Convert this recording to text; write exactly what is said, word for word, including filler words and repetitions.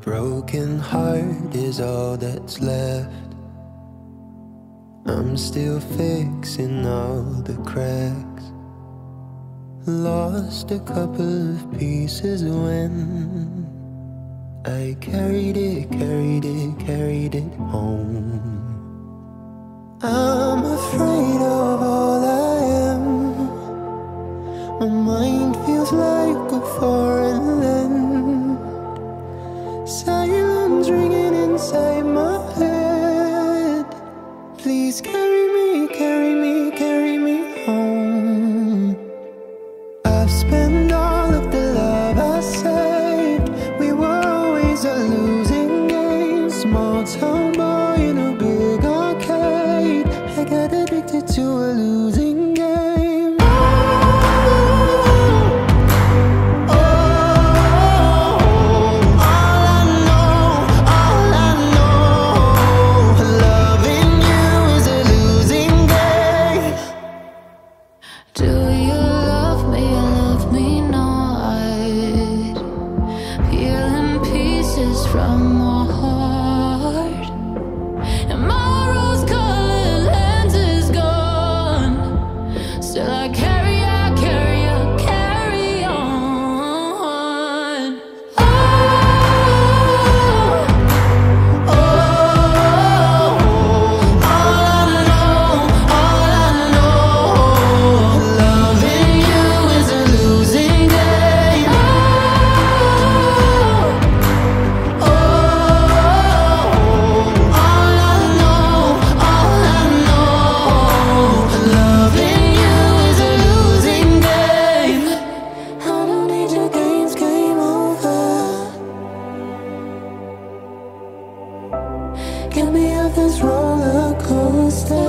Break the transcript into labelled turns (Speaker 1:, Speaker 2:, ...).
Speaker 1: broken heart is all that's left. I'm still fixing all the cracks. Lost a couple of pieces when I carried it, carried it, carried it home. I'm afraid of all I am. My mind feels like a foreign land. Silence ringing inside my head. Please carry me, carry me, carry me home. I've spent all of the love I saved. We were always a losing game. Small town boy in a big arcade. I got addicted to a losing game.
Speaker 2: From my heart, and my rose-colored lens is gone. Still I carry, I carry, I carry on. Oh, oh, all I know, all I know, loving you is a losing game. Get me off this roller coaster.